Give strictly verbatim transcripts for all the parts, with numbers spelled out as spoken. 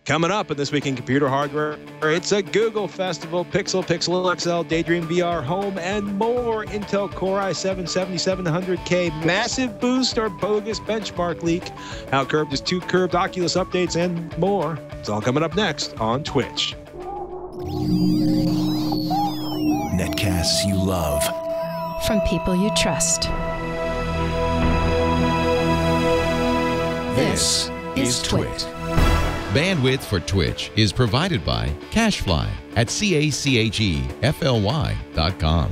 Coming up in This Week in Computer Hardware, it's a Google Festival, Pixel, Pixel X L, Daydream V R, Home, and more. Intel Core i seven seventy-seven hundred K, massive boost or bogus benchmark leak, how curved is too curved, Oculus updates, and more. It's all coming up next on Twitch. Netcasts you love. From people you trust. This is Twit. Bandwidth for Twitch is provided by CacheFly at C A C H E F L Y dot com.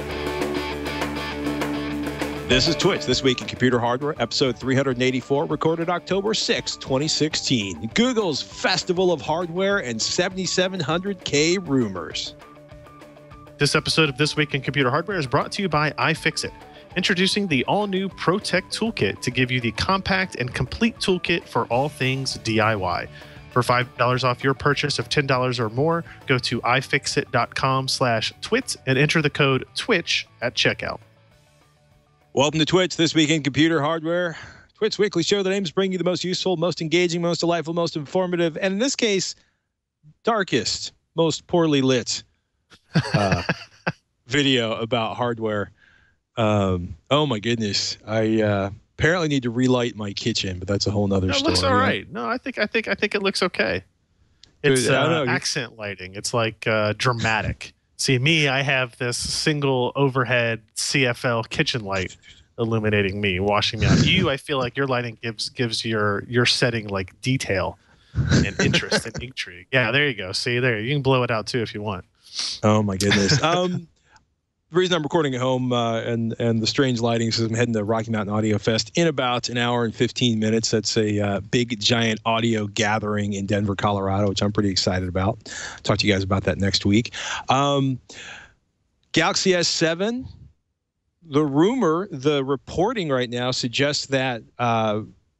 This is Twitch, This Week in Computer Hardware, episode three eighty-four, recorded October sixth, twenty sixteen. Google's Festival of Hardware and seventy-seven hundred K rumors. This episode of This Week in Computer Hardware is brought to you by iFixit, introducing the all-new ProTech Toolkit to give you the compact and complete toolkit for all things D I Y. For five dollars off your purchase of ten dollars or more, go to ifixit.com slash twit and enter the code TWITCH at checkout. Welcome to Twitch, This Week in Computer Hardware. Twitch weekly show that aims to bring you the most useful, most engaging, most delightful, most informative, and in this case, darkest, most poorly lit uh, video about hardware. Um, oh my goodness. I uh, apparently need to relight my kitchen, but that's a whole nother It story. looks all right. No, I think I think I think it looks okay. It's Dude, I uh, don't know. accent lighting. It's like uh, dramatic. See, me, I have this single overhead C F L kitchen light illuminating me, washing me out. You, I feel like your lighting gives gives your your setting like detail and interest and intrigue. Yeah, there you go. See, there you can blow it out too if you want. Oh my goodness. Um, the reason I'm recording at home uh, and and the strange lighting is I'm heading to Rocky Mountain Audio Fest in about an hour and fifteen minutes. That's a uh, big, giant audio gathering in Denver, Colorado, which I'm pretty excited about. Talk to you guys about that next week. Um, Galaxy S seven, the rumor, the reporting right now suggests that uh,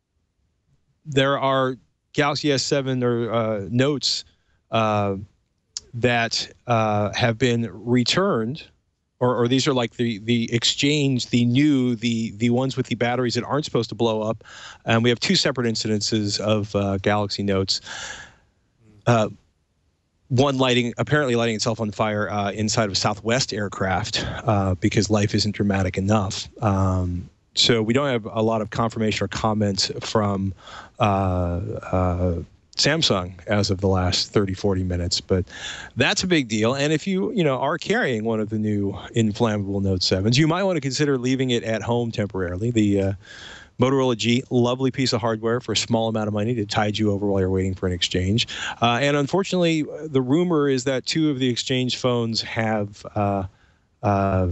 there are Galaxy S seven or uh, notes uh, that uh, have been returned. Or, or these are like the the exchange, the new, the the ones with the batteries that aren't supposed to blow up. And we have two separate incidences of uh, Galaxy Notes. Uh, one lighting, apparently lighting itself on fire uh, inside of a Southwest aircraft uh, because life isn't dramatic enough. Um, so we don't have a lot of confirmation or comments from uh, uh, Samsung as of the last thirty, forty minutes, but that's a big deal. And if you, you know, are carrying one of the new inflammable Note sevens, you might want to consider leaving it at home temporarily. The uh, Motorola G, lovely piece of hardware for a small amount of money to tide you over while you're waiting for an exchange. Uh, and unfortunately, the rumor is that two of the exchange phones have uh, uh,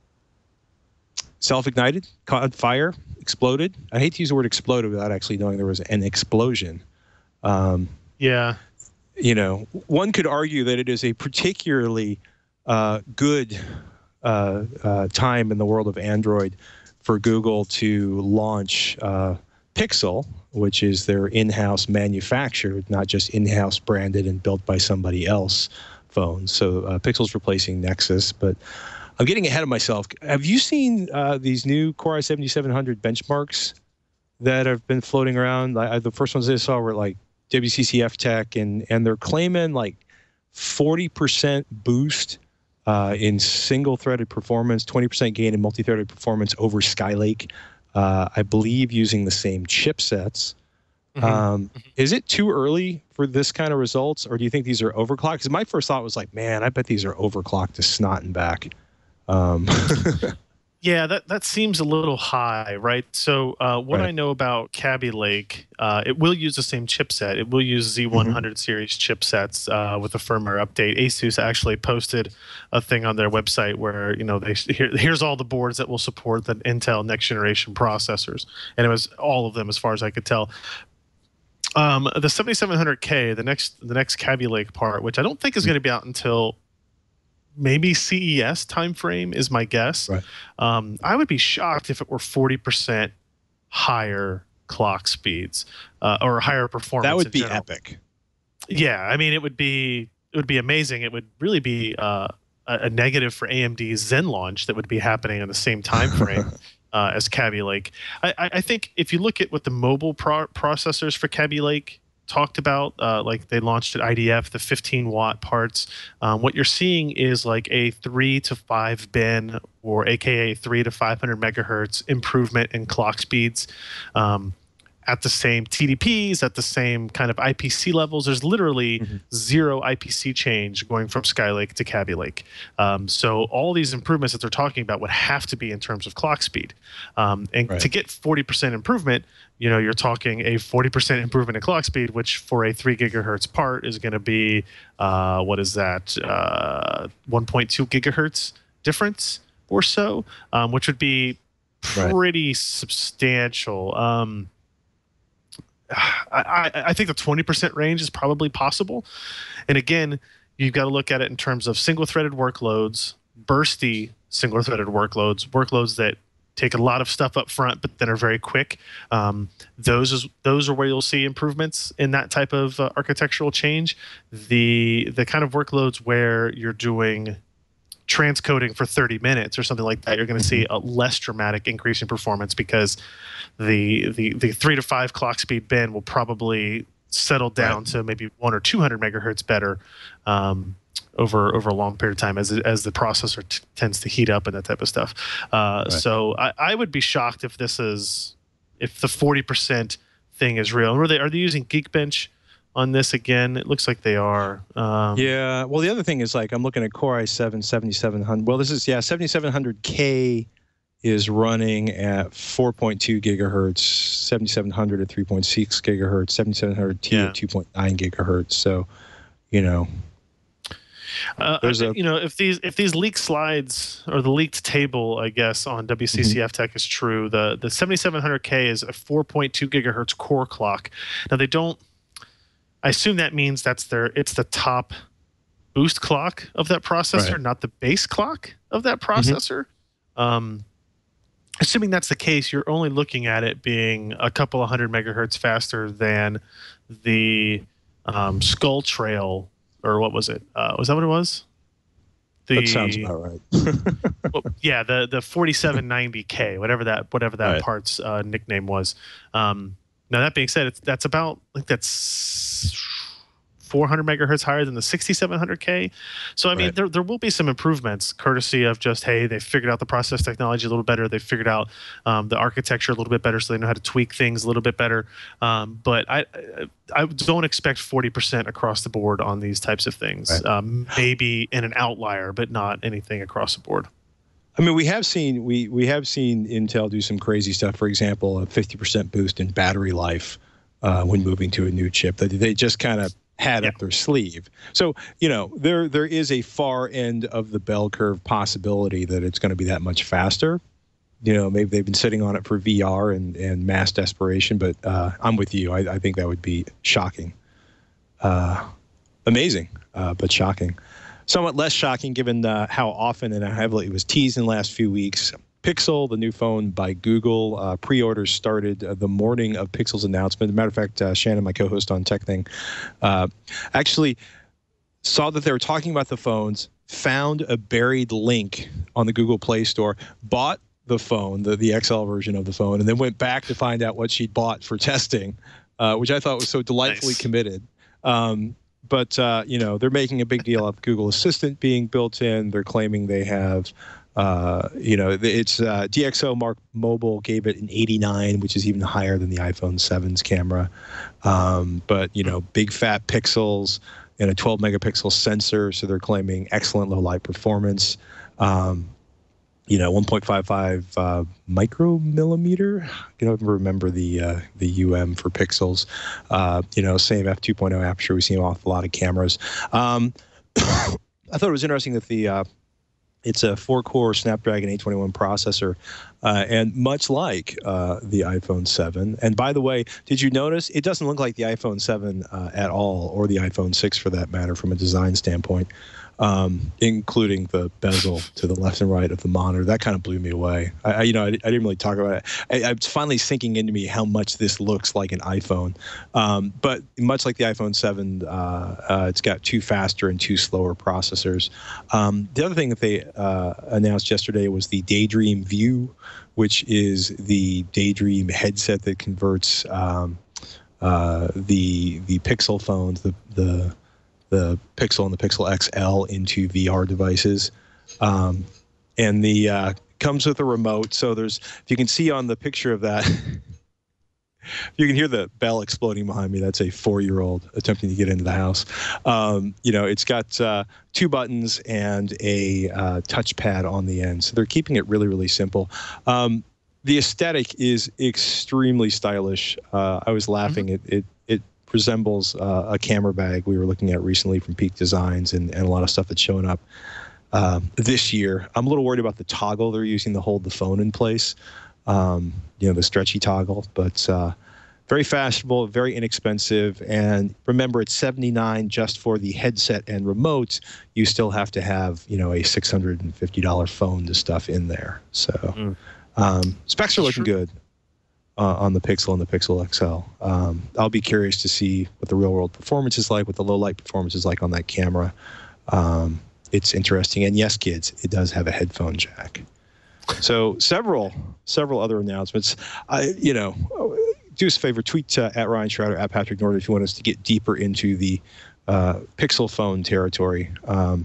self-ignited, caught fire, exploded. I hate to use the word exploded without actually knowing there was an explosion. Um, Yeah. You know, one could argue that it is a particularly uh, good uh, uh, time in the world of Android for Google to launch uh, Pixel, which is their in-house manufactured, not just in-house branded and built by somebody else phones. So uh, Pixel's replacing Nexus, but I'm getting ahead of myself. Have you seen uh, these new Core i seventy-seven hundred benchmarks that have been floating around? I, the first ones I saw were like W C C F Tech, and and they're claiming like forty percent boost uh, in single-threaded performance, twenty percent gain in multi-threaded performance over Skylake, uh, I believe using the same chipsets. Mm-hmm. Um, is it too early for this kind of results, or do you think these are overclocked? Because my first thought was like, man, I bet these are overclocked to snot and back. Um, Yeah, that, that seems a little high, right? So uh, what right. I know about Kaby Lake, uh, it will use the same chipset. It will use Z one hundred mm-hmm. series chipsets uh, with a firmware update. ASUS actually posted a thing on their website where, you know, they here, here's all the boards that will support the Intel next generation processors. And it was all of them as far as I could tell. Um, the seventy-seven hundred K, the next, the next Kaby Lake part, which I don't think is going to be out until maybe C E S timeframe is my guess. Right. Um, I would be shocked if it were forty percent higher clock speeds uh, or higher performance. That would in be general. epic. Yeah, I mean, it would be it would be amazing. It would really be uh, a, a negative for A M D's Zen launch that would be happening in the same time frame uh, as Kaby Lake. I, I think if you look at what the mobile pro processors for Kaby Lake talked about, uh, like they launched at I D F, the fifteen watt parts. Um, what you're seeing is like a three to five bin, or A K A three to five hundred megahertz improvement in clock speeds. Um, at the same T D Ps, at the same kind of I P C levels. There's literally mm-hmm. zero I P C change going from Skylake to Kaby Lake. Um, so all these improvements that they're talking about would have to be in terms of clock speed. Um, and right. to get forty percent improvement, you know, you're talking a forty percent improvement in clock speed, which for a three gigahertz part is going to be, uh, what is that, uh, one point two gigahertz difference or so, um, which would be pretty right. substantial. Um, I, I think the twenty percent range is probably possible. And again, you've got to look at it in terms of single-threaded workloads, bursty single-threaded workloads, workloads that take a lot of stuff up front but then are very quick. Um, those is those are where you'll see improvements in that type of uh, architectural change. The the kind of workloads where you're doing transcoding for thirty minutes or something like that, you're going to see a less dramatic increase in performance, because the the the three to five clock speed bin will probably settle down right. to maybe one or two hundred megahertz better um, over over a long period of time as as the processor t tends to heat up and that type of stuff. Uh, right. So I, I would be shocked if this is if the forty percent thing is real. Are they are they using Geekbench on this again? It looks like they are. Um, yeah. Well, the other thing is, like, I'm looking at Core i seven seventy-seven hundred. Well, this is, yeah, seventy-seven hundred K is running at four point two gigahertz, seventy-seven hundred at three point six gigahertz, seventy-seven hundred T yeah. at two point nine gigahertz. So, you know. Uh, There's a, you know, if these if these leaked slides, or the leaked table, I guess, on W C C F mm-hmm. Tech is true, the the seventy-seven hundred K is a four point two gigahertz core clock. Now, they don't. I assume that means that's their it's the top boost clock of that processor, right. not the base clock of that processor. Mm-hmm. Um, assuming that's the case, you're only looking at it being a couple of hundred megahertz faster than the um, Skull Trail, or what was it? Uh, was that what it was? The, that sounds about right. well, yeah, the the forty-seven ninety K, whatever that whatever that right. part's uh, nickname was. Um, Now, that being said, it's, that's about, I think that's four hundred megahertz higher than the sixty-seven hundred K. So, I mean, right. there, there will be some improvements, courtesy of just, hey, they figured out the process technology a little better. They figured out um, the architecture a little bit better, so they know how to tweak things a little bit better. Um, but I, I don't expect forty percent across the board on these types of things. Right. Um, maybe in an outlier, but not anything across the board. I mean, we have seen we we have seen Intel do some crazy stuff. For example, a fifty percent boost in battery life uh, when moving to a new chip that they just kind of had yeah. up their sleeve. So, you know, there there is a far end of the bell curve possibility that it's going to be that much faster. You know, maybe they've been sitting on it for V R and and mass desperation, but uh, I'm with you. I, I think that would be shocking, uh, amazing, uh, but shocking. Somewhat less shocking given uh, how often and how heavily it was teased in the last few weeks. Pixel, the new phone by Google, uh, pre-orders started uh, the morning of Pixel's announcement. As a matter of fact, uh, Shannon, my co-host on Tech Thing, uh, actually saw that they were talking about the phones, found a buried link on the Google Play Store, bought the phone, the, the X L version of the phone, and then went back to find out what she'd bought for testing, uh, which I thought was so delightfully nice. committed. Um, But, uh, you know, they're making a big deal of Google Assistant being built in. They're claiming they have, uh, you know, it's uh, D X O Mark Mobile gave it an eighty-nine, which is even higher than the iPhone seven's camera. Um, but, you know, big fat pixels and a twelve megapixel sensor. So they're claiming excellent low light performance. Um, you know, one point five five uh, micromillimeter. You don't remember the uh, the U M for pixels. Uh, you know, same f two point oh aperture we see off a lot of cameras. Um, I thought it was interesting that the uh, it's a four-core Snapdragon eight twenty-one processor, uh, and much like uh, the iPhone seven. And by the way, did you notice it doesn't look like the iPhone seven uh, at all, or the iPhone six for that matter, from a design standpoint. Um, including the bezel to the left and right of the monitor. That kind of blew me away. I, I you know, I, I didn't really talk about it. I, it's finally sinking into me how much this looks like an iPhone. Um, but much like the iPhone seven, uh, uh, it's got two faster and two slower processors. Um, the other thing that they uh, announced yesterday was the Daydream View, which is the Daydream headset that converts um, uh, the the Pixel phones, the the the Pixel and the Pixel X L into V R devices, um, and the uh, comes with a remote. So there's, if you can see on the picture of that, you can hear the bell exploding behind me. That's a four-year-old attempting to get into the house. Um, you know, it's got uh, two buttons and a uh, touchpad on the end. So they're keeping it really, really simple. Um, the aesthetic is extremely stylish. Uh, I was laughing. Mm-hmm. It, it it resembles uh, a camera bag we were looking at recently from Peak Designs, and, and a lot of stuff that's showing up um, this year. I'm a little worried about the toggle they're using to hold the phone in place. Um, you know, the stretchy toggle, but uh, very fashionable, very inexpensive. And remember, it's seventy-nine dollars just for the headset and remote. You still have to have, you know, a six hundred fifty dollars phone to stuff in there. So mm. um, specs are looking sure. good uh, on the Pixel and the Pixel X L. Um, I'll be curious to see what the real world performance is like, what the low light performance is like on that camera. Um, it's interesting. And yes, kids, it does have a headphone jack. So several, several other announcements. I, you know, do us a favor, tweet uh, at Ryan Schroeder, at Patrick Norton if you want us to get deeper into the uh, Pixel phone territory. Um,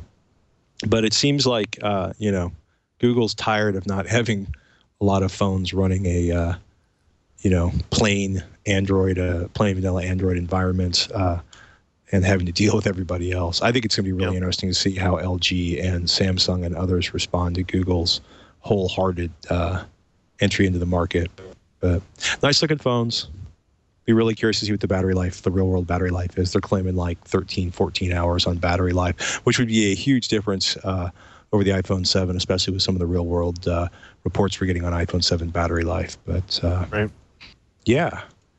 but it seems like, uh, you know, Google's tired of not having a lot of phones running a, uh, you know, plain Android, uh, plain vanilla Android environment, uh, and having to deal with everybody else. I think it's going to be really yep. interesting to see how L G and Samsung and others respond to Google's wholehearted uh, entry into the market. But nice looking phones. Be really curious to see what the battery life, the real world battery life is. They're claiming like thirteen, fourteen hours on battery life, which would be a huge difference uh, over the iPhone seven, especially with some of the real world uh, reports we're getting on iPhone seven battery life. But uh, right. yeah,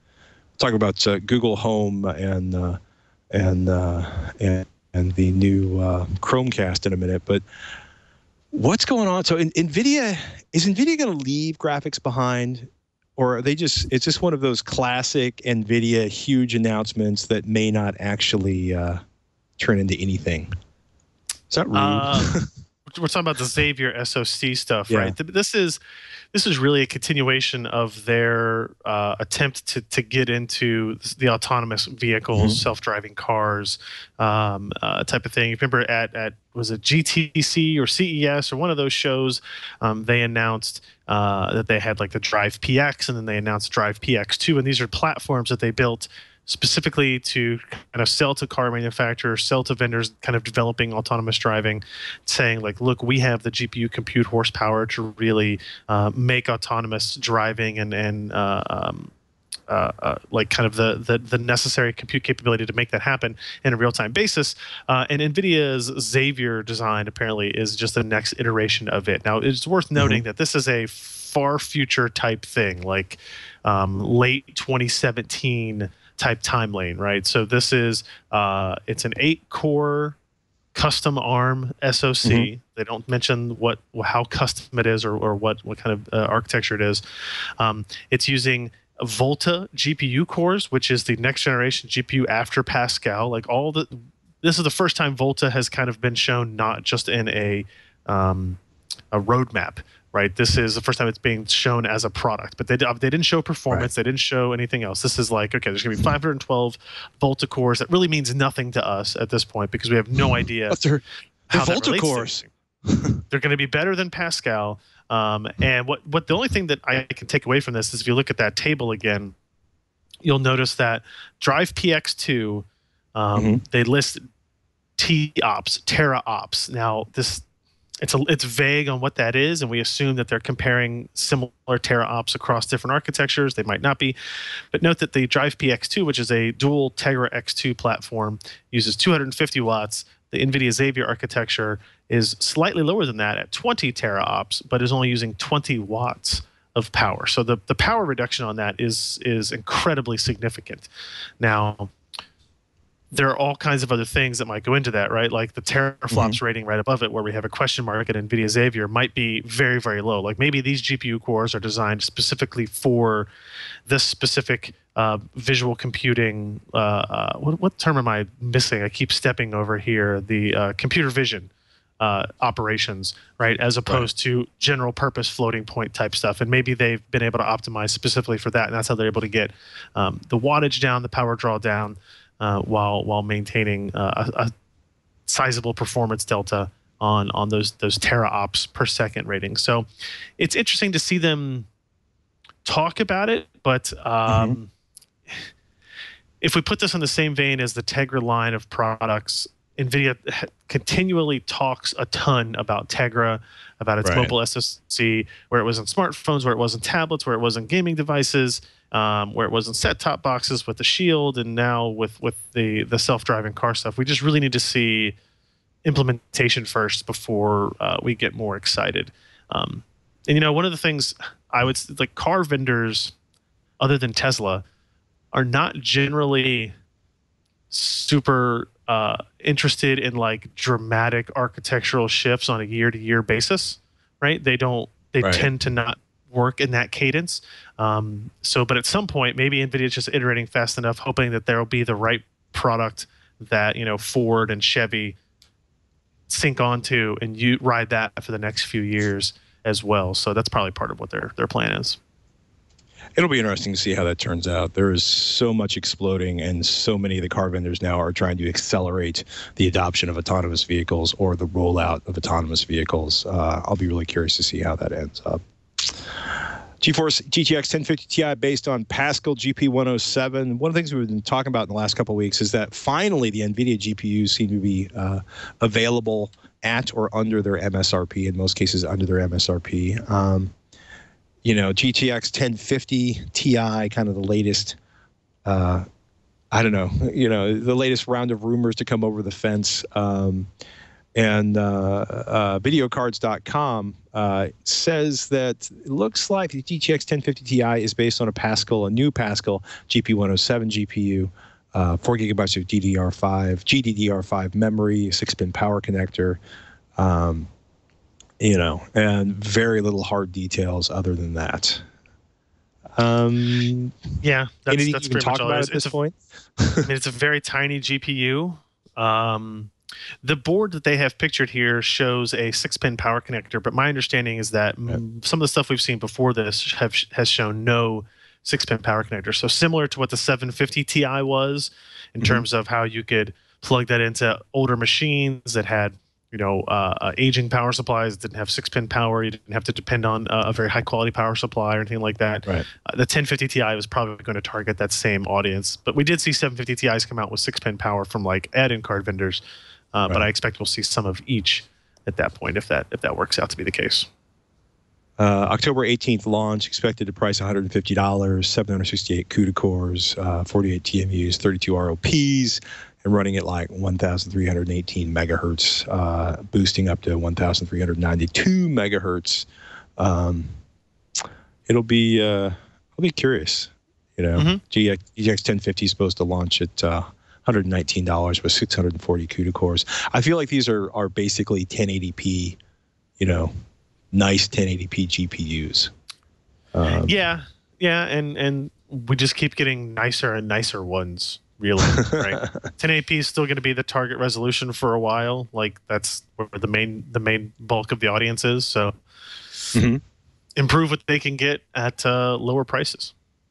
talk about uh, Google Home and uh, and, uh, and and the new uh, Chromecast in a minute, but what's going on? So in, NVIDIA, is NVIDIA going to leave graphics behind, or are they just, it's just one of those classic NVIDIA huge announcements that may not actually uh, turn into anything? Is that rude? Uh, we're talking about the Xavier S O C stuff, yeah. right? This is this is really a continuation of their uh, attempt to to get into the autonomous vehicles, mm-hmm. self-driving cars, um, uh, type of thing. You remember at at was it G T C or C E S or one of those shows? Um, they announced uh, that they had like the Drive P X, and then they announced Drive P X two, and these are platforms that they built specifically to kind of sell to car manufacturers, sell to vendors kind of developing autonomous driving, saying like, look, we have the G P U compute horsepower to really uh, make autonomous driving and, and uh, um, uh, uh, like kind of the, the, the necessary compute capability to make that happen in a real-time basis. Uh, and NVIDIA's Xavier design apparently is just the next iteration of it. Now, it's worth noting mm-hmm. that this is a far future type thing, like um, late twenty seventeen type time lane, right? So this is uh, it's an eight-core custom ARM S O C. Mm-hmm. They don't mention what how custom it is or, or what what kind of uh, architecture it is. Um, it's using Volta G P U cores, which is the next generation G P U after Pascal. Like all the, this is the first time Volta has kind of been shown not just in a um, a roadmap. Right, this is the first time it's being shown as a product, but they they didn't show performance, right. They didn't show anything else. This is like, okay, there's going to be five hundred twelve Volta cores. That really means nothing to us at this point because we have no idea but they're, they're how Volta that cores. They're going to be better than Pascal. Um, and what what the only thing that I can take away from this is if you look at that table again, you'll notice that Drive P X two, um, mm-hmm. they list T ops, Tera ops. Now this. It's a, it's vague on what that is, and we assume that they're comparing similar Tera ops across different architectures. They might not be. But note that the Drive P X two, which is a dual Tegra X two platform, uses two hundred fifty watts. The NVIDIA Xavier architecture is slightly lower than that at twenty Tera ops, but is only using twenty watts of power. So the, the power reduction on that is, is incredibly significant. Now, there are all kinds of other things that might go into that, right? Like the teraflops mm-hmm. rating right above it, where we have a question mark at NVIDIA Xavier, might be very, very low. Like maybe these G P U cores are designed specifically for this specific uh, visual computing. Uh, uh, what, what term am I missing? I keep stepping over here. The uh, computer vision uh, operations, right? As opposed right. to general purpose floating point type stuff. And maybe they've been able to optimize specifically for that. And that's how they're able to get um, the wattage down, the power draw down, uh, while while maintaining uh, a, a sizable performance delta on on those those teraops per second ratings. So it's interesting to see them talk about it, but um, mm-hmm. if we put this in the same vein as the Tegra line of products, NVIDIA continually talks a ton about Tegra, about its right. mobile S O C, where it was in smartphones, where it was in tablets, where it was in gaming devices, um, where it was in set-top boxes with the Shield, and now with with the the self-driving car stuff. We just really need to see implementation first before uh, we get more excited. Um, and you know, one of the things I would like, car vendors, other than Tesla, are not generally super uh, interested in like dramatic architectural shifts on a year-to-year basis, right? They don't. They right. tend to not work in that cadence. Um, so, but at some point, maybe NVIDIA is just iterating fast enough, hoping that there will be the right product that, you know, Ford and Chevy sync onto, and you ride that for the next few years as well. So that's probably part of what their their plan is. It'll be interesting to see how that turns out. There is so much exploding, and so many of the car vendors now are trying to accelerate the adoption of autonomous vehicles or the rollout of autonomous vehicles. Uh, I'll be really curious to see how that ends up. GeForce G T X ten fifty Ti based on Pascal G P one oh seven. One of the things we've been talking about in the last couple of weeks is that finally the NVIDIA G P Us seem to be uh, available at or under their M S R P, in most cases under their M S R P. Um, you know, G T X ten fifty Ti, kind of the latest, uh, I don't know, you know, the latest round of rumors to come over the fence. Um, and uh, uh, videocards dot com uh, says that it looks like the G T X ten fifty Ti is based on a Pascal, a new Pascal G P one oh seven G P U, uh, four gigabytes of D D R five, G D D R five memory, six-pin power connector, um, you know, and very little hard details other than that. Um, yeah, that's, anything that's you can pretty talk much all about it at is. this it's point? A, I mean, it's a very tiny G P U. Um, the board that they have pictured here shows a six-pin power connector, but my understanding is that right. some of the stuff we've seen before this have has shown no six-pin power connector. So similar to what the seven fifty Ti was in mm-hmm. terms of how you could plug that into older machines that had, you know, uh, uh, aging power supplies, didn't have six-pin power. You didn't have to depend on uh, a very high-quality power supply or anything like that. Right. Uh, the ten fifty Ti was probably going to target that same audience. But we did see seven fifty Ti's come out with six-pin power from like add-in card vendors. Uh, right. But I expect we'll see some of each at that point if that if that works out to be the case. Uh, October eighteenth launch, expected to price one hundred fifty dollars, seven hundred sixty-eight CUDA cores, uh, forty-eight T M Us, thirty-two R O Ps, and running at like one thousand three hundred eighteen megahertz, uh, boosting up to one thousand three hundred ninety-two megahertz. Um, it'll be, uh, I'll be curious. You know, mm-hmm. G T X ten fifty is supposed to launch at uh, one hundred nineteen dollars with six hundred forty CUDA cores. I feel like these are are basically ten eighty p, you know, nice ten eighty p G P Us. Um, yeah, yeah, and and we just keep getting nicer and nicer ones. Really, right? ten eighty p is still going to be the target resolution for a while. Like that's where the main the main bulk of the audience is. So mm-hmm. improve what they can get at uh, lower prices.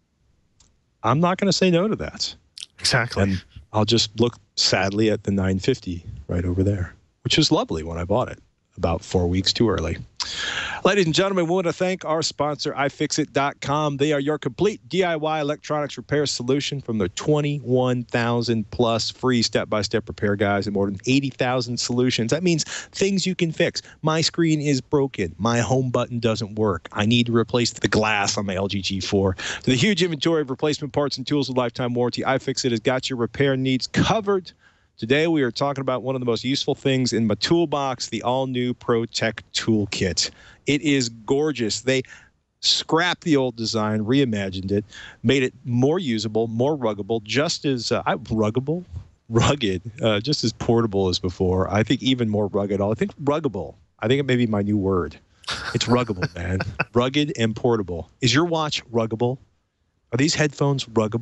I'm not going to say no to that. Exactly. And I'll just look sadly at the nine fifty right over there, which was lovely when I bought it about four weeks too early. Ladies and gentlemen, we want to thank our sponsor, i fix it dot com. They are your complete D I Y electronics repair solution from their twenty-one thousand plus free step-by-step repair guides and more than eighty thousand solutions. That means things you can fix. My screen is broken. My home button doesn't work. I need to replace the glass on my L G G four. To the huge inventory of replacement parts and tools with lifetime warranty, iFixit has got your repair needs covered. Today, we are talking about one of the most useful things in my toolbox, the all-new ProTech Toolkit. It is gorgeous. They scrapped the old design, reimagined it, made it more usable, more ruggable, just as uh, ruggable, rugged, uh, just as portable as before. I think even more rugged. I think ruggable. I think it may be my new word. It's ruggable, man. Rugged and portable. Is your watch ruggable? Are these headphones ruggable?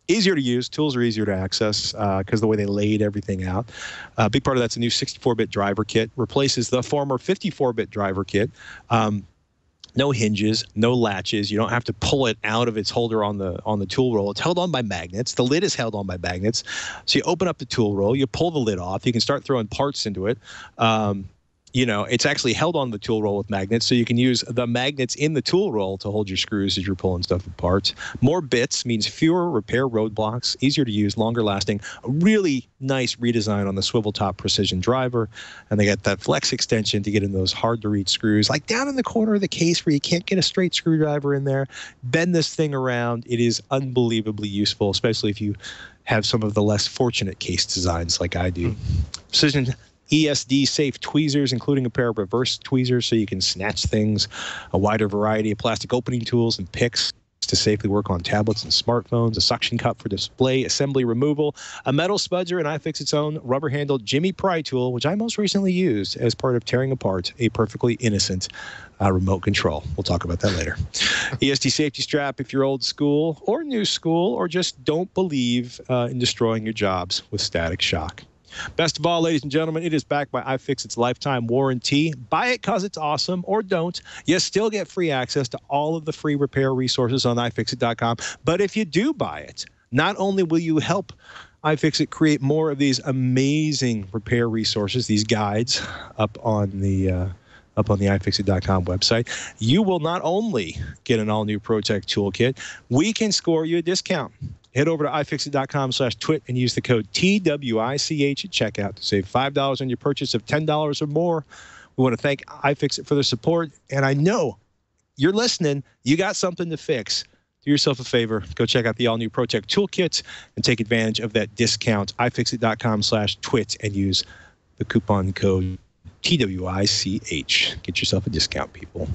easier to use. Tools are easier to access because uh, the way they laid everything out. A uh, big part of that's a new sixty-four bit driver kit. Replaces the former fifty-four bit driver kit. Um, no hinges, no latches. You don't have to pull it out of its holder on the on the tool roll. It's held on by magnets. The lid is held on by magnets. So you open up the tool roll, you pull the lid off. You can start throwing parts into it. Um, you know, it's actually held on the tool roll with magnets, so you can use the magnets in the tool roll to hold your screws as you're pulling stuff apart. More bits means fewer repair roadblocks, easier to use, longer lasting. A really nice redesign on the swivel top precision driver, and they got that flex extension to get in those hard to reach screws, like down in the corner of the case where you can't get a straight screwdriver in there. Bend this thing around. It is unbelievably useful, especially if you have some of the less fortunate case designs like I do. Precision E S D safe tweezers, including a pair of reverse tweezers so you can snatch things, a wider variety of plastic opening tools and picks to safely work on tablets and smartphones, a suction cup for display assembly removal, a metal spudger, and iFixit's own rubber-handled Jimmy Pry tool, which I most recently used as part of tearing apart a perfectly innocent uh, remote control. We'll talk about that later. E S D safety strap if you're old school or new school or just don't believe uh, in destroying your jobs with Static Shock. Best of all, ladies and gentlemen, it is backed by iFixit's lifetime warranty. Buy it because it's awesome, or don't. You still get free access to all of the free repair resources on i fix it dot com. But if you do buy it, not only will you help iFixit create more of these amazing repair resources, these guides up on the uh, up on the i fix it dot com website, you will not only get an all-new ProTech toolkit, we can score you a discount. Head over to i fix it dot com slash twit and use the code T W I C H at checkout to save five dollars on your purchase of ten dollars or more. We want to thank iFixit for their support, and I know you're listening. You got something to fix. Do yourself a favor. Go check out the all-new ProTech toolkit and take advantage of that discount. i fix it dot com slash twit and use the coupon code T W I C H. Get yourself a discount, people.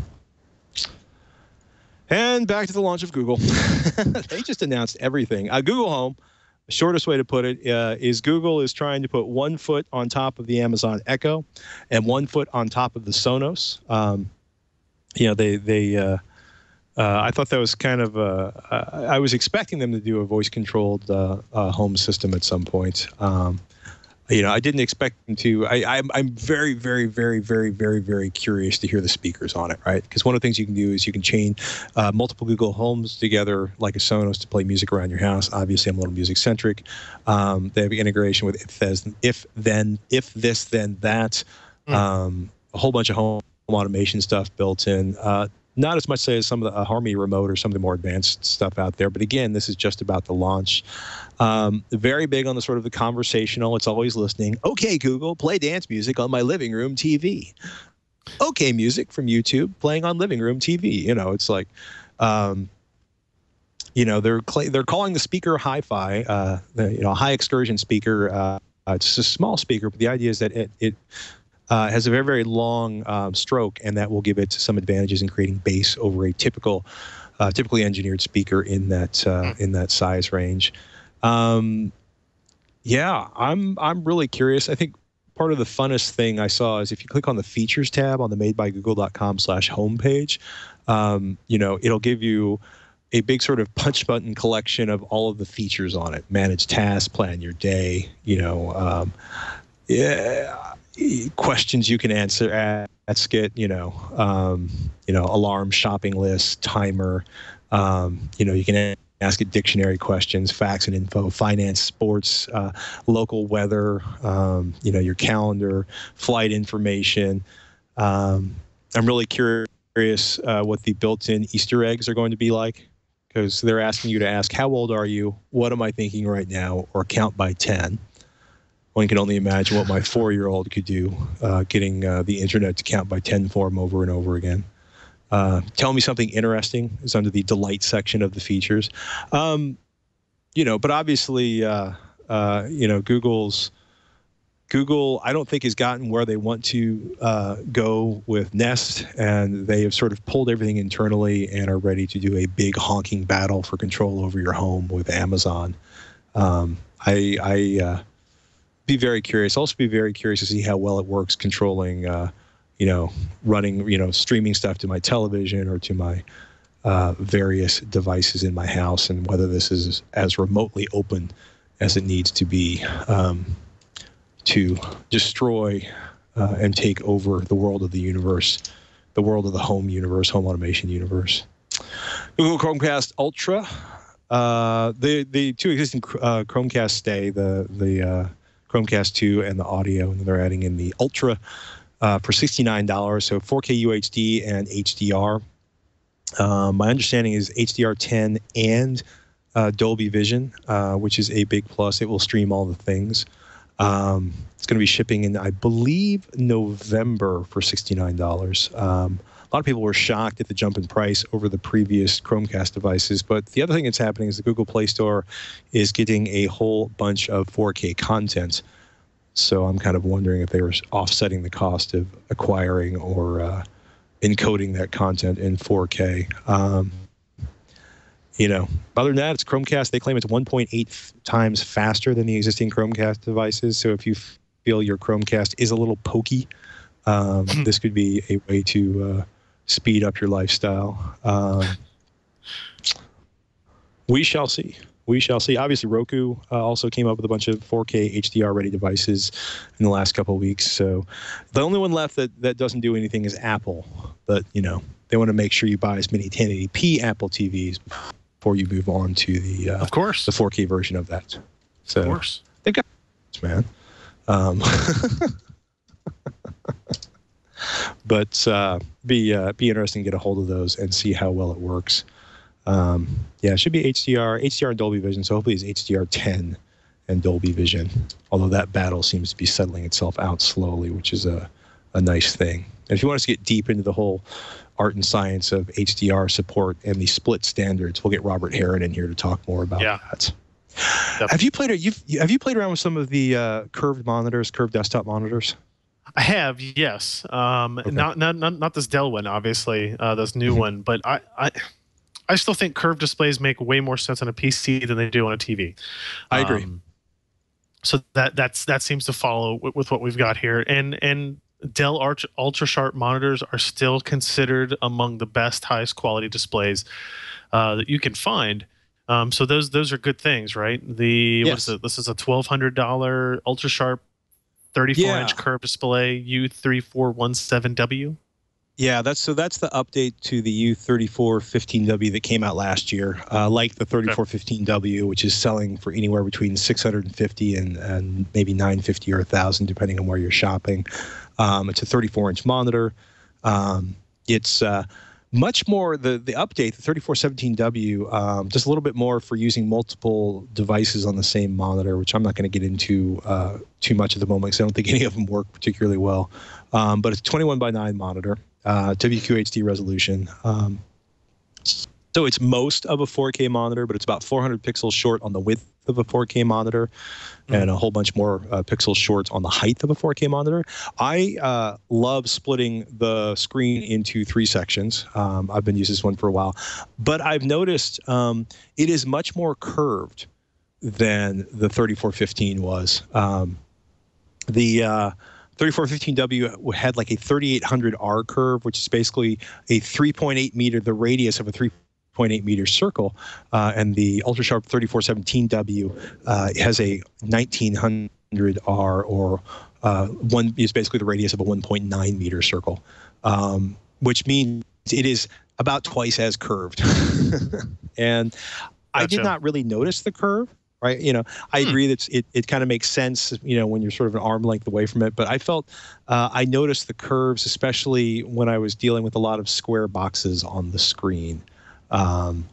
And back to the launch of Google. They just announced everything. Uh, Google Home, the shortest way to put it, uh, is Google is trying to put one foot on top of the Amazon Echo and one foot on top of the Sonos. Um, you know, they, they uh, uh, I thought that was kind of, uh, uh, I was expecting them to do a voice-controlled uh, uh, home system at some point. Um, You know, I didn't expect them to. I, I'm, I'm very, very, very, very, very, very curious to hear the speakers on it, right? Because one of the things you can do is you can chain uh, multiple Google Homes together like a Sonos to play music around your house. Obviously, I'm a little music centric. Um, they have integration with if, this, if then, if this, then that. Mm. Um, a whole bunch of home automation stuff built in. Uh, Not as much, say, as some of the uh, Harmony Remote or some of the more advanced stuff out there. But again, this is just about the launch. Um, very big on the sort of the conversational. It's always listening. Okay, Google, play dance music on my living room T V. Okay, music from YouTube playing on living room T V. You know, it's like, um, you know, they're they're calling the speaker hi-fi. Uh, the, you know, high excursion speaker. Uh, it's a small speaker, but the idea is that it it. Uh, has a very, very long um, stroke, and that will give it some advantages in creating bass over a typical, uh, typically engineered speaker in that uh, in that size range. Um, yeah, I'm I'm really curious. I think part of the funnest thing I saw is if you click on the features tab on the made by google dot com slash homepage, um, you know, it'll give you a big sort of punch button collection of all of the features on it. Manage tasks, plan your day, you know, um, yeah. questions you can answer, ask it, you know, um, you know, alarm, shopping list, timer, um, you know, you can ask it dictionary questions, facts and info, finance, sports, uh, local weather, um, you know, your calendar, flight information. Um, I'm really curious uh, what the built-in Easter eggs are going to be like, because they're asking you to ask, how old are you? What am I thinking right now? Or count by ten. One can only imagine what my four-year-old could do, uh, getting uh, the internet to count by ten for him over and over again. Uh, tell me something interesting is under the delight section of the features. Um, you know, but obviously, uh, uh, you know, Google's Google, I don't think has gotten where they want to uh, go with Nest, and they have sort of pulled everything internally and are ready to do a big honking battle for control over your home with Amazon. Um, I, I uh, be very curious. Also, be very curious to see how well it works controlling, uh, you know, running, you know, streaming stuff to my television or to my uh, various devices in my house and whether this is as remotely open as it needs to be um, to destroy uh, and take over the world of the universe, the world of the home universe, home automation universe. Google Chromecast Ultra. Uh, the the two existing uh, Chromecasts stay, the the uh, Chromecast two and the audio, and they're adding in the Ultra uh, for sixty-nine dollars, so four K U H D and H D R. Um, my understanding is H D R ten and uh, Dolby Vision, uh, which is a big plus. It will stream all the things. Um, it's going to be shipping in, I believe, November for sixty-nine dollars. Um, a lot of people were shocked at the jump in price over the previous Chromecast devices, but the other thing that's happening is the Google Play Store is getting a whole bunch of four K content. So I'm kind of wondering if they were offsetting the cost of acquiring or uh, encoding that content in four K. Um, you know, other than that, it's Chromecast. They claim it's one point eight times faster than the existing Chromecast devices. So if you feel your Chromecast is a little pokey, um, this could be a way to uh, speed up your lifestyle. Um, we shall see. We shall see. Obviously, Roku uh, also came up with a bunch of four K H D R ready devices in the last couple of weeks. So the only one left that, that doesn't do anything is Apple. But, you know, they want to make sure you buy as many ten eighty p Apple T Vs before you move on to the uh, of course the four K version of that. So of course. They've got man. Um, but uh, be uh, be interesting to get a hold of those and see how well it works. Um, yeah, it should be H D R, H D R and Dolby Vision. So hopefully it's H D R ten and Dolby Vision. Although that battle seems to be settling itself out slowly, which is a, a nice thing. And if you want us to get deep into the whole art and science of H D R support and the split standards, we'll get Robert Heron in here to talk more about yeah. that. Yep. Have you played? You've have you played around with some of the uh, curved monitors, curved desktop monitors? I have, yes. Um, Okay. not, not not not this Dell one, obviously, uh, this new Mhm. one. But I, I I still think curved displays make way more sense on a P C than they do on a T V. I agree. Um, so that that's that seems to follow with, with what we've got here, and and Dell Arch, Ultra Sharp monitors are still considered among the best, highest quality displays uh, that you can find. Um, so those those are good things, right? The Yes. what is it? This is a twelve hundred dollar Ultra Sharp thirty-four inch Yeah. curved display U three four one seven W. Yeah, that's so that's the update to the U thirty-four fifteen W that came out last year. Uh, like the thirty-four fifteen W, which is selling for anywhere between six hundred fifty and and maybe nine fifty or one thousand, depending on where you're shopping. Um, it's a thirty-four inch monitor. Um, it's uh, much more the the update, the thirty-four seventeen W, um, just a little bit more for using multiple devices on the same monitor, which I'm not going to get into uh, too much at the moment because I don't think any of them work particularly well. Um, but it's a twenty-one by nine monitor, uh, W Q H D resolution. Um, so it's most of a four K monitor, but it's about four hundred pixels short on the width of a four K monitor, mm-hmm. and a whole bunch more uh, pixels short on the height of a four K monitor. I uh, love splitting the screen into three sections. Um, I've been using this one for a while, but I've noticed um, it is much more curved than the thirty-four fifteen was. Um, the uh, thirty-four fifteen W had like a thirty-eight hundred R curve, which is basically a three point eight meter, the radius of a three point eight meter circle, uh, and the Ultra Sharp thirty-four seventeen W uh, has a nineteen hundred R, or uh, one is basically the radius of a one point nine meter circle, um, which means it is about twice as curved. And I Gotcha. did not really notice the curve. Right, you know, I Hmm. agree that it it kind of makes sense, you know, when you're sort of an arm length away from it. But I felt uh, I noticed the curves, especially when I was dealing with a lot of square boxes on the screen, um,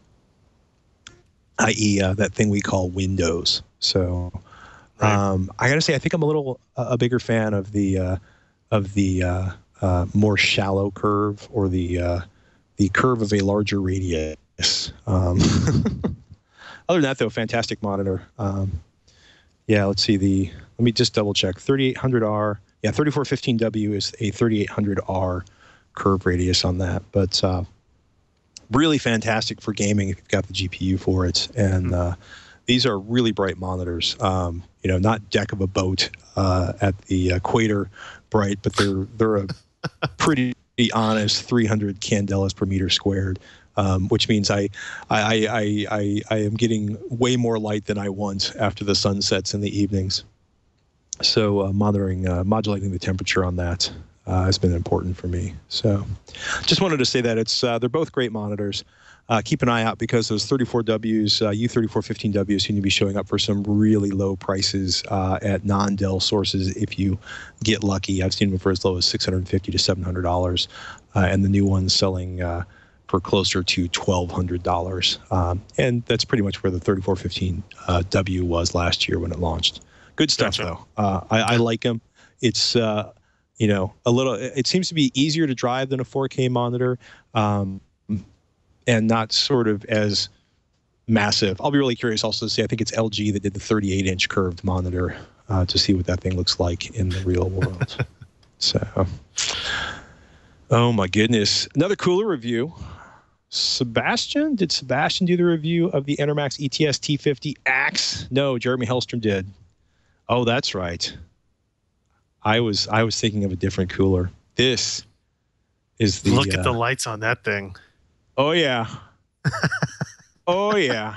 that is, uh, that thing we call windows. So Right. um, I got to say, I think I'm a little a bigger fan of the uh, of the uh, uh, more shallow curve, or the uh, the curve of a larger radius. Um, Other than that, though, fantastic monitor. Um, yeah, let's see the. Let me just double check. thirty-eight hundred R. Yeah, thirty-four fifteen W is a thirty-eight hundred R curve radius on that. But uh, really fantastic for gaming if you've got the G P U for it. And uh, these are really bright monitors. Um, you know, not deck of a boat uh, at the equator bright, but they're they're a pretty honest three hundred candelas per meter squared. um, which means I, I, I, I, I am getting way more light than I want after the sun sets in the evenings. So uh, monitoring, uh, modulating the temperature on that uh, has been important for me. So just wanted to say that it's uh, they're both great monitors. Uh, keep an eye out because those thirty-four Ws, uh, U thirty-four fifteen Ws seem to be showing up for some really low prices uh, at non-Dell sources if you get lucky. I've seen them for as low as six hundred fifty dollars to seven hundred dollars, uh, and the new one's selling uh, for closer to twelve hundred dollars. Um, and that's pretty much where the thirty-four fifteen uh, W was last year when it launched. Good stuff, Gotcha. though. Uh, I, I like them. It's, uh, you know, a little, it seems to be easier to drive than a four K monitor. Um, and not sort of as massive. I'll be really curious also to see, I think it's L G that did the thirty-eight inch curved monitor uh, to see what that thing looks like in the real world. So, oh my goodness. Another cooler review. Sebastian, did Sebastian do the review of the Enermax E T S T fifty Axe? No, Jeremy Hellstrom did. Oh, that's right. I was I was thinking of a different cooler. This is the... Look uh, at the lights on that thing. Oh yeah. Oh yeah.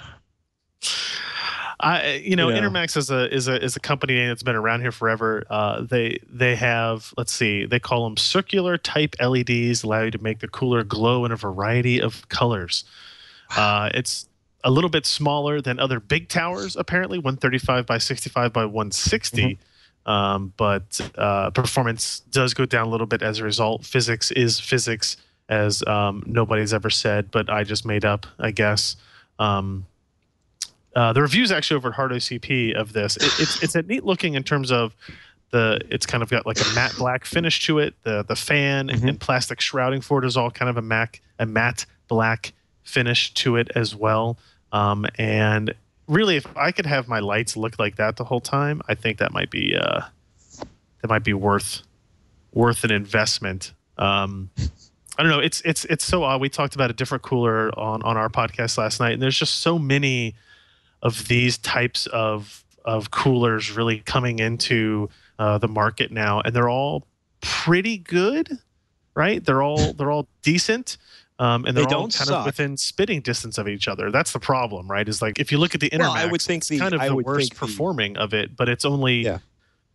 I, you know, Yeah. Enermax is a is a is a company that's been around here forever. Uh, they they have, let's see, they call them circular type L E Ds, allow you to make the cooler glow in a variety of colors. Uh, it's a little bit smaller than other big towers, apparently, one thirty-five by sixty-five by one sixty. Mm-hmm. Um, but uh, performance does go down a little bit as a result. Physics is physics, as um, nobody's ever said, but I just made up, I guess. Um, uh, the review's actually over at Hard O C P of this. It, it's it's a neat looking in terms of the. It's kind of got like a matte black finish to it. The the fan mm-hmm. and plastic shrouding for it is all kind of a matte a matte black finish to it as well. Um, and really, if I could have my lights look like that the whole time, I think that might be uh, that might be worth worth an investment. Um, I don't know. It's it's it's so odd. We talked about a different cooler on, on our podcast last night, and there's just so many of these types of of coolers really coming into uh, the market now, and they're all pretty good, right? They're all they're all decent, um, and they're they all don't kind suck. of within spitting distance of each other. That's the problem, right? Is like if you look at the Enermax, well, I would think it's the, kind of I the would worst think the, performing of it, but it's only. Yeah.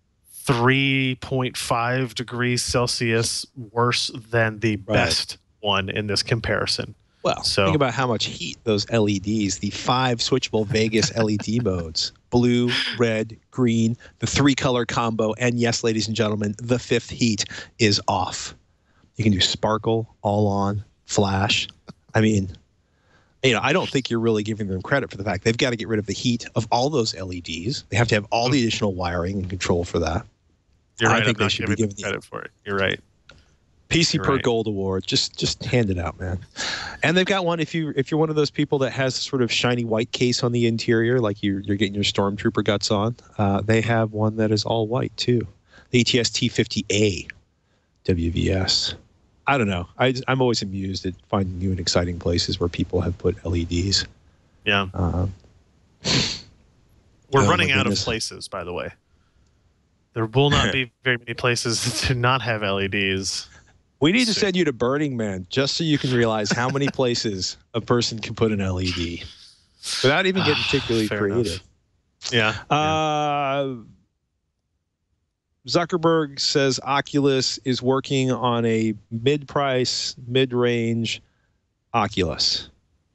three point five degrees Celsius worse than the Right. best one in this comparison. Well, So- think about how much heat those L E Ds, the five switchable Vegas L E D modes, blue, red, green, the three color combo, and yes, ladies and gentlemen, the fifth heat is off. You can do sparkle, all on, flash. I mean, you know, I don't think you're really giving them credit for the fact they've got to get rid of the heat of all those L E Ds. They have to have all the additional wiring and control for that. You're I right. think I'm they not should be giving them given the- credit for it. You're right. P C You're per right. Gold Award. Just just hand it out, man. And they've got one if you if you're one of those people that has sort of shiny white case on the interior, like you're you're getting your Stormtrooper guts on. Uh, they have one that is all white too. The E T S T fifty A W V S. I don't know. I I'm always amused at finding new and exciting places where people have put L E Ds. Yeah. Um, We're oh, running my out of goodness. places, by the way. There will not be very many places to not have L E Ds. we need to Sick. send you to Burning Man just so you can realize how many places a person can put an L E D without even getting particularly Fair creative. enough. Yeah. yeah. Uh, Zuckerberg says Oculus is working on a mid-price, mid-range Oculus.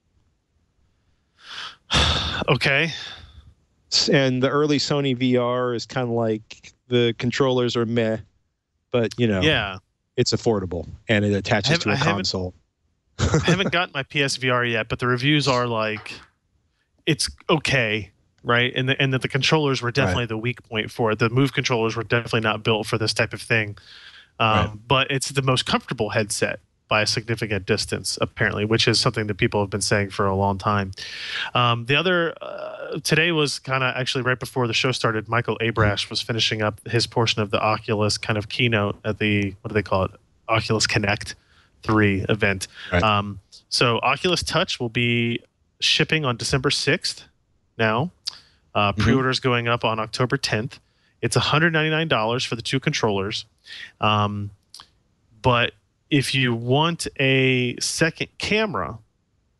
Okay. And the early Sony V R is kind of like the controllers are meh, but, you know, Yeah. it's affordable and it attaches I have- to a I haven't- console. I haven't gotten my P S V R yet, but the reviews are like, it's okay, right? And the, and that the controllers were definitely Right. the weak point for it. The Move controllers were definitely not built for this type of thing. Um, Right. But it's the most comfortable headset by a significant distance, apparently, which is something that people have been saying for a long time. Um, the other uh, today was kind of actually right before the show started. Michael Abrash was finishing up his portion of the Oculus kind of keynote at the, what do they call it? Oculus Connect three event. Right. Um, so Oculus Touch will be shipping on December sixth now. Uh, pre-orders going up on October tenth. It's one hundred ninety-nine dollars for the two controllers. Um, but if you want a second camera,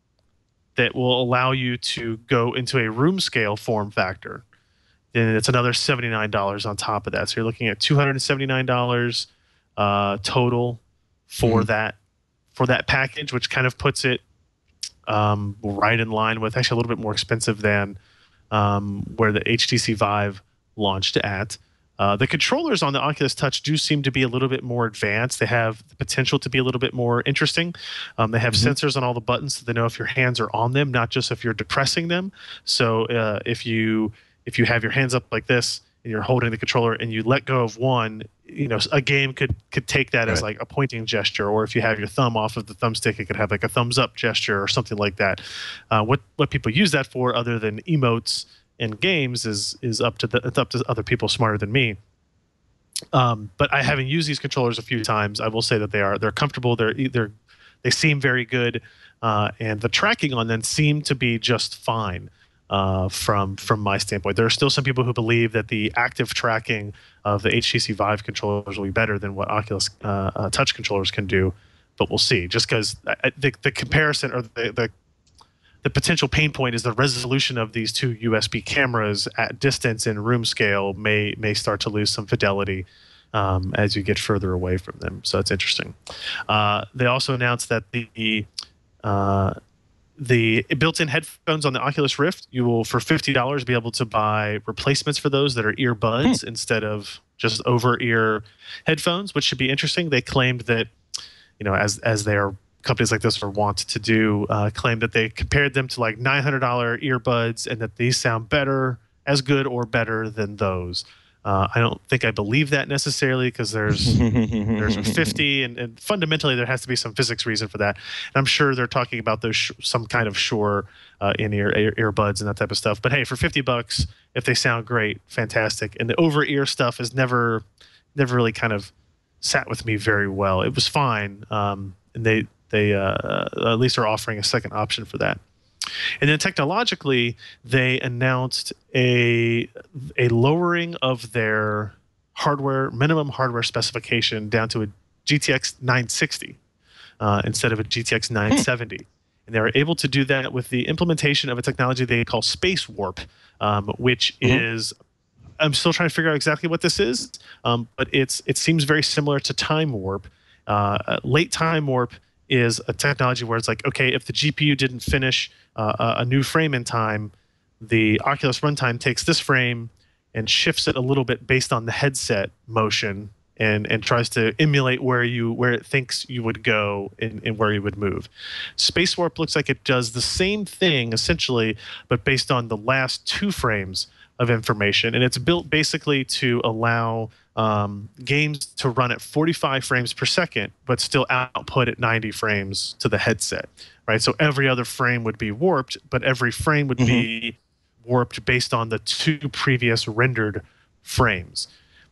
that will allow you to go into a room scale form factor. Then it's another seventy-nine dollars on top of that. So you're looking at two hundred seventy-nine dollars uh, total for mm-hmm. that for that package, which kind of puts it um, right in line with, actually a little bit more expensive than um, where the H T C Vive launched at. Uh, the controllers on the Oculus Touch do seem to be a little bit more advanced. They have the potential to be a little bit more interesting. Um, they have mm-hmm. sensors on all the buttons, so they know if your hands are on them, not just if you're depressing them. So uh, if you if you have your hands up like this and you're holding the controller and you let go of one, you know, a game could could take that right. as like a pointing gesture. Or if you have your thumb off of the thumbstick, it could have like a thumbs up gesture or something like that. Uh, what what people use that for, other than emotes in games, is is up to the it's up to other people smarter than me. Um, but I haven't used these controllers a few times. I will say that they are they're comfortable. They're they're they seem very good, uh, and the tracking on them seemed to be just fine uh, from from my standpoint. There are still some people who believe that the active tracking of the H T C Vive controllers will be better than what Oculus uh, uh, Touch controllers can do, but we'll see. Just because the the comparison or the, the The potential pain point is the resolution of these two U S B cameras at distance and room scale may may start to lose some fidelity um, as you get further away from them. So it's interesting. Uh, they also announced that the uh, the built-in headphones on the Oculus Rift, you will for fifty dollars be able to buy replacements for those that are earbuds mm. instead of just over-ear headphones, which should be interesting. They claimed that, you know, as as they are companies like this are wont to do, uh, claim that they compared them to like nine hundred dollar earbuds and that these sound better, as good or better than those. Uh, I don't think I believe that necessarily, because there's there's fifty, and, and fundamentally there has to be some physics reason for that. And I'm sure they're talking about those sh some kind of Shure uh, in-ear ear, earbuds and that type of stuff. But hey, for fifty bucks, if they sound great, fantastic. And the over-ear stuff has never never really kind of sat with me very well. It was fine, um, and they. They uh, at least are offering a second option for that. And then technologically, they announced a a lowering of their hardware minimum hardware specification down to a G T X nine sixty uh, instead of a G T X nine seventy. Hmm. And they were able to do that with the implementation of a technology they call Space Warp, um, which mm-hmm. is, I'm still trying to figure out exactly what this is, um, but it's it seems very similar to Time Warp. Uh, late Time Warp is a technology where it's like, okay, if the G P U didn't finish uh, a new frame in time, the Oculus runtime takes this frame and shifts it a little bit based on the headset motion, and and tries to emulate where you where it thinks you would go and, and where you would move. Space Warp looks like it does the same thing essentially, but based on the last two frames of information, and it's built basically to allow um, games to run at forty-five frames per second, but still output at ninety frames to the headset, right? So every other frame would be warped, but every frame would mm-hmm. be warped based on the two previous rendered frames.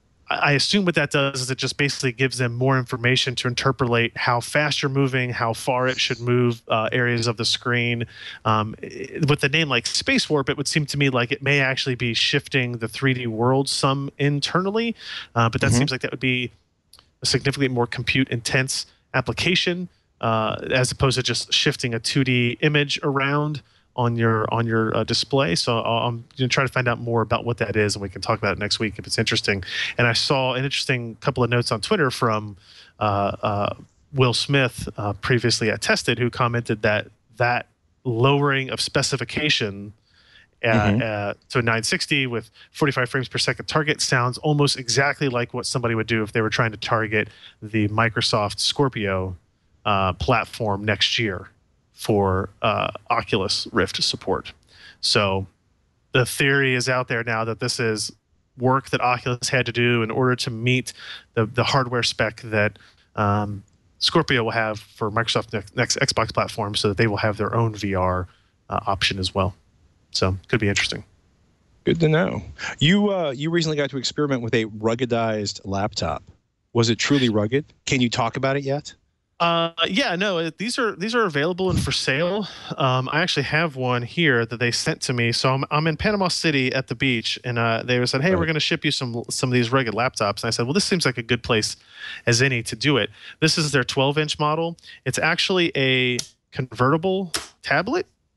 I assume what that does is it just basically gives them more information to interpolate how fast you're moving, how far it should move uh, areas of the screen. Um, with the name like Space Warp, it would seem to me like it may actually be shifting the three D world some internally, uh, but that mm-hmm. seems like that would be a significantly more compute-intense application uh, as opposed to just shifting a two D image around on your on your uh, display. So I'm going to try to find out more about what that is, and we can talk about it next week if it's interesting. And I saw an interesting couple of notes on Twitter from uh, uh, Will Smith, uh, previously at Tested, who commented that that lowering of specification uh, mm-hmm. uh, to a nine sixty with forty-five frames per second target sounds almost exactly like what somebody would do if they were trying to target the Microsoft Scorpio uh, platform next year for uh, Oculus Rift support. So the theory is out there now that this is work that Oculus had to do in order to meet the, the hardware spec that um, Scorpio will have for Microsoft next, next Xbox platform, so that they will have their own V R uh, option as well. So could be interesting. Good to know. You, uh, you recently got to experiment with a ruggedized laptop. Was it truly rugged? Can you talk about it yet? Uh, yeah, no, these are these are available and for sale. Um, I actually have one here that they sent to me. So I'm I'm in Panama City at the beach, and uh, they said, "Hey, right. we're going to ship you some some of these rugged laptops." And I said, "Well, this seems like a good place as any to do it." This is their twelve inch model. It's actually a convertible tablet.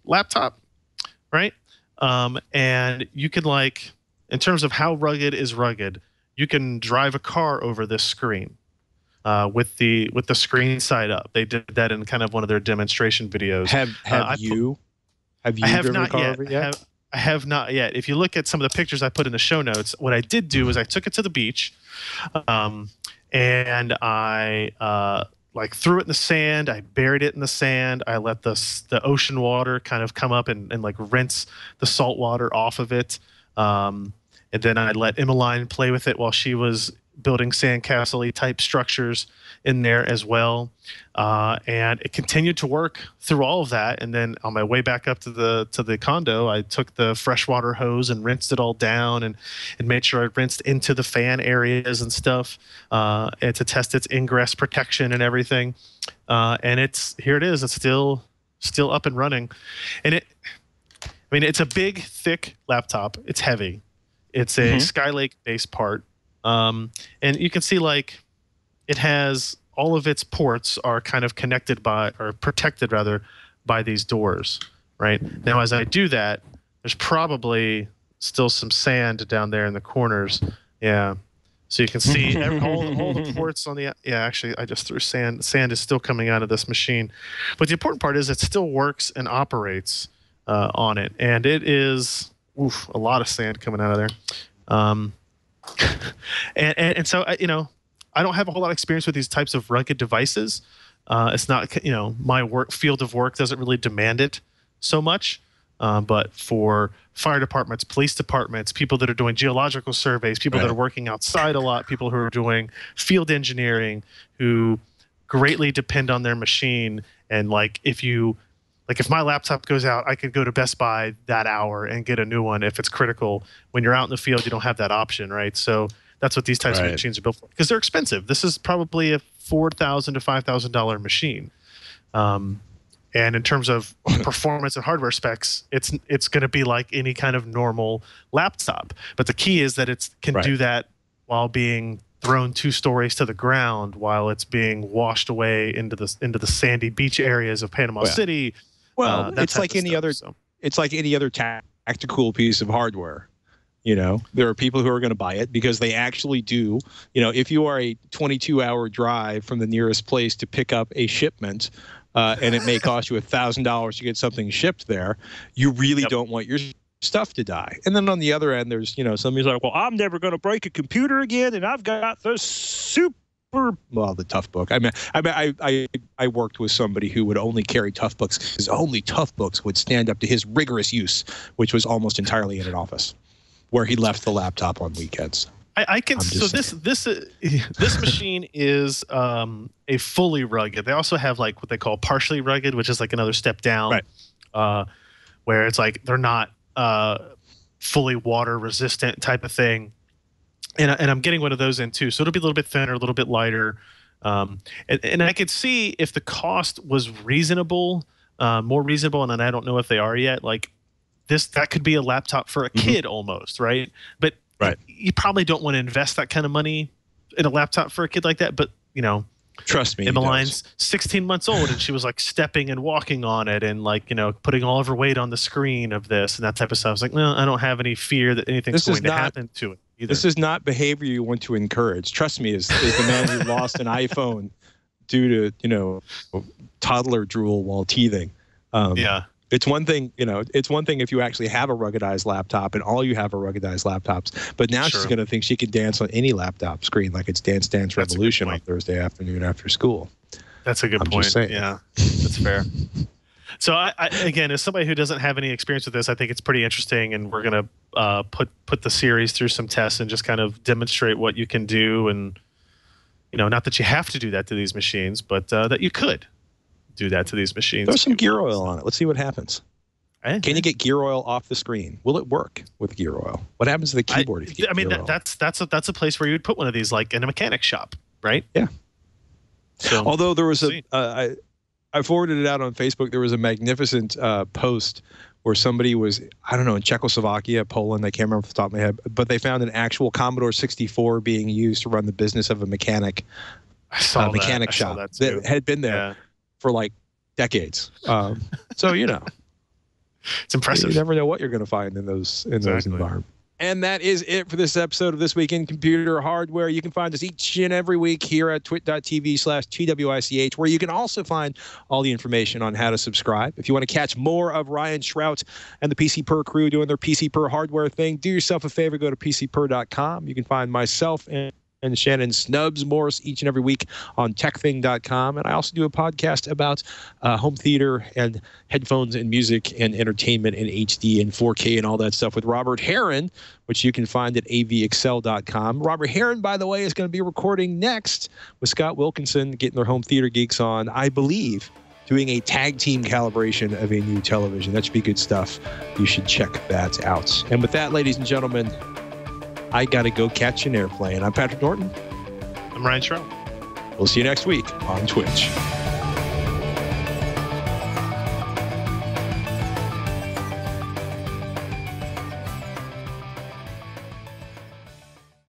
laptop, right? Um, and you can like, in terms of how rugged is rugged, you can drive a car over this screen uh, with the with the screen side up. They did that in kind of one of their demonstration videos. Have have uh, you have you I have driven not a car yet. over it yet? I have, I have not yet. If you look at some of the pictures I put in the show notes, what I did do is I took it to the beach, um, and I uh, like threw it in the sand. I buried it in the sand. I let the the ocean water kind of come up and, and like rinse the salt water off of it. Um, and then I let Emmeline play with it while she was building sandcastle-y type structures in there as well. Uh, and it continued to work through all of that. And then on my way back up to the to the condo, I took the freshwater hose and rinsed it all down and, and made sure I rinsed into the fan areas and stuff uh, and to test its ingress protection and everything. Uh, and it's here it is. It's still still up and running. And it, I mean, it's a big, thick laptop. It's heavy. It's a mm-hmm. Skylake base part. Um, and you can see like it has all of its ports are kind of connected by or protected rather by these doors, right? Now, as I do that, there's probably still some sand down there in the corners. Yeah. So you can see every, all, all the ports on the, yeah, actually I just threw sand. Sand is still coming out of this machine. But the important part is it still works and operates uh, on it. And it is, oof, a lot of sand coming out of there. Um, and, and and so you know, I don't have a whole lot of experience with these types of rugged devices. Uh, it's not, you know, my work field of work doesn't really demand it so much. Uh, but for fire departments, police departments, people that are doing geological surveys, people right. that are working outside a lot, people who are doing field engineering, who greatly depend on their machine. And like, if you Like if my laptop goes out, I could go to Best Buy that hour and get a new one if it's critical. When you're out in the field, you don't have that option, right? So that's what these types right. of machines are built for, because they're expensive. This is probably a four thousand to five thousand dollar machine, um, and in terms of performance and hardware specs, it's it's going to be like any kind of normal laptop. But the key is that it can right. do that while being thrown two stories to the ground, while it's being washed away into the into the sandy beach areas of Panama well, City. Well, uh, it's like any stuff, other. So. It's like any other tactical piece of hardware. You know, there are people who are going to buy it because they actually do. You know, if you are a twenty-two hour drive from the nearest place to pick up a shipment, uh, and it may cost you a thousand dollars to get something shipped there, you really yep. don't want your stuff to die. And then on the other end, there's, you know, somebody's like, well, I'm never going to break a computer again, and I've got the super. Well, the tough book. I mean, I mean, I, I, I worked with somebody who would only carry tough books because only tough books would stand up to his rigorous use, which was almost entirely in an office, where he left the laptop on weekends. I, I can. So this this uh, this machine is um, a fully rugged. They also have like what they call partially rugged, which is like another step down, right. uh, where it's like they're not uh, fully water resistant type of thing. And, and I'm getting one of those in too. So it'll be a little bit thinner, a little bit lighter. Um, and, and I could see if the cost was reasonable, uh, more reasonable, and I don't know if they are yet, like this, that could be a laptop for a kid mm-hmm. almost, right? But right. you probably don't want to invest that kind of money in a laptop for a kid like that. But, you know, trust me, Emmeline's sixteen months old, and she was like stepping and walking on it and like, you know, putting all of her weight on the screen of this and that type of stuff. I was like, no, I don't have any fear that anything's this going to not, happen to it. Either. This is not behavior you want to encourage. Trust me, as, as the man who lost an iPhone due to, you know, toddler drool while teething. Um, yeah. It's one thing, you know, it's one thing if you actually have a ruggedized laptop and all you have are ruggedized laptops. But now sure. she's going to think she can dance on any laptop screen like it's Dance Dance That's Revolution on Thursday afternoon after school. That's a good I'm point. Just saying. Yeah, that's fair. So I, I, again, as somebody who doesn't have any experience with this, I think it's pretty interesting, and we're gonna uh, put put the series through some tests and just kind of demonstrate what you can do, and you know, not that you have to do that to these machines, but uh, that you could do that to these machines. Throw some gear oil on it. Let's see what happens. I, can you get gear oil off the screen? Will it work with gear oil? What happens to the keyboard I, if you get I mean, gear that, oil? that's that's a, that's a place where you would put one of these, like in a mechanic shop, right? Yeah. So, although there was a, uh, I, I forwarded it out on Facebook. There was a magnificent uh, post where somebody was, I don't know, in Czechoslovakia, Poland, I can't remember off the top of my head, but they found an actual Commodore sixty-four being used to run the business of a mechanic, I saw uh, mechanic that. shop I saw that, that had been there yeah. for like decades. Um, so, you know. It's impressive. You never know what you're going to find in those in Exactly. those environments. And that is it for this episode of This Week in Computer Hardware. You can find us each and every week here at twit.tv slash TWICH, where you can also find all the information on how to subscribe. If you want to catch more of Ryan Shrout and the P C Per crew doing their P C Per hardware thing, do yourself a favor, go to P C Per dot com. You can find myself and and Shannon Snubs Morris each and every week on tech thing dot com. And I also do a podcast about uh, home theater and headphones and music and entertainment in H D and four K and all that stuff with Robert Heron, which you can find at A V Excel dot com. Robert Heron, by the way, is going to be recording next with Scott Wilkinson, getting their home theater geeks on, I believe, doing a tag team calibration of a new television. That should be good stuff. You should check that out. And with that, ladies and gentlemen, I got to go catch an airplane. I'm Patrick Norton. I'm Ryan Shrout. We'll see you next week on Twitch.